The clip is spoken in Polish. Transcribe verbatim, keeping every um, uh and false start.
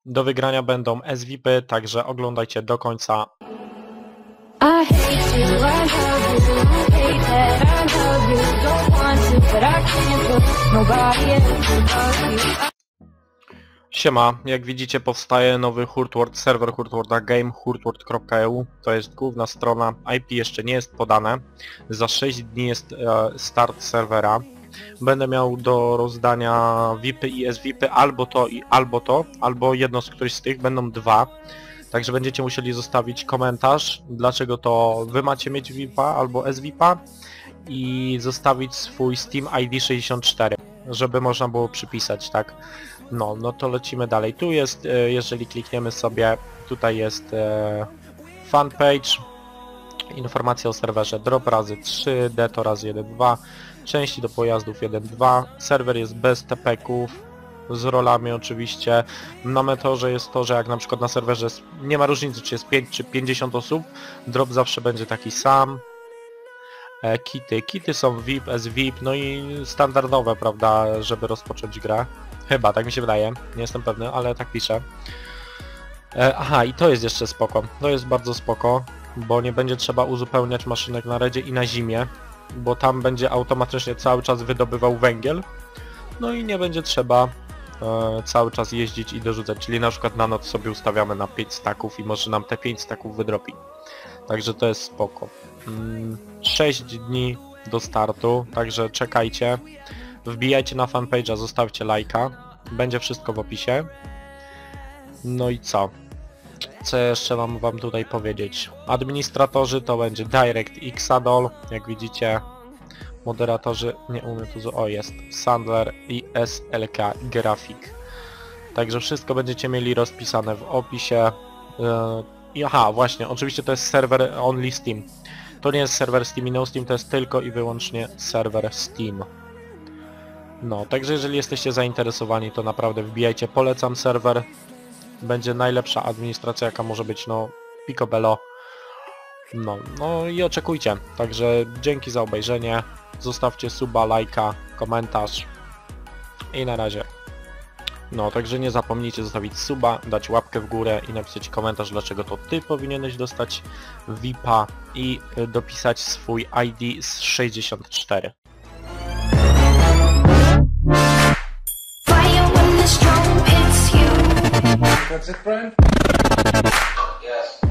Do wygrania będą S V P, także oglądajcie do końca. I hate you, I love you, hate that I love you, don't want to, but I can't put nobody else above you. Siema, jak widzicie powstaje nowy Hurtword, serwer Hurtworda game hurtword kropka e u. To jest główna strona, I P jeszcze nie jest podane. Za sześć dni jest e, start serwera. Będę miał do rozdania V I P i S V P albo to i albo to, albo jedno z którychś z tych, będą dwa. Także będziecie musieli zostawić komentarz, dlaczego to wy macie mieć V I P a albo S V P a i zostawić swój Steam I D sześćdziesiąt cztery, żeby można było przypisać, tak? No, no to lecimy dalej. Tu jest, jeżeli klikniemy sobie, tutaj jest fanpage, informacja o serwerze, drop razy trzy, deto razy jeden dwa, części do pojazdów jeden dwa, serwer jest bez T P ków, z rolami oczywiście. Na Meteorze jest to, że jak na przykład na serwerze jest, nie ma różnicy czy jest pięć czy pięćdziesiąt osób, drop zawsze będzie taki sam. E, kity, kity są V I P, S V I P, no i standardowe, prawda, żeby rozpocząć grę. Chyba, tak mi się wydaje, nie jestem pewny, ale tak piszę. E, aha, i to jest jeszcze spoko, to jest bardzo spoko, bo nie będzie trzeba uzupełniać maszynek na redzie i na zimie, bo tam będzie automatycznie cały czas wydobywał węgiel, no i nie będzie trzeba e, cały czas jeździć i dorzucać, czyli na przykład na noc sobie ustawiamy na pięć staków i może nam te pięć staków wydropi. Także to jest spoko. Mm, sześć dni do startu, także czekajcie. Wbijajcie na fanpage'a, zostawcie lajka. Będzie wszystko w opisie. No i co? Co jeszcze mam wam tutaj powiedzieć? Administratorzy to będzie Direct Xadol, jak widzicie. Moderatorzy, nie umiem tu, o jest, Sandler i S L K Graphic. Także wszystko będziecie mieli rozpisane w opisie. I aha, właśnie, oczywiście to jest serwer only Steam. To nie jest serwer Steam i no Steam, to jest tylko i wyłącznie serwer Steam. No, także jeżeli jesteście zainteresowani, to naprawdę wbijajcie, polecam serwer. Będzie najlepsza administracja, jaka może być, no, picobello. No, no i oczekujcie. Także dzięki za obejrzenie. Zostawcie suba, lajka, komentarz. I na razie. No, także nie zapomnijcie zostawić suba, dać łapkę w górę i napisać komentarz, dlaczego to ty powinieneś dostać V I P a i dopisać swój I D z sześćdziesiąt cztery. That's it, friend? Yes.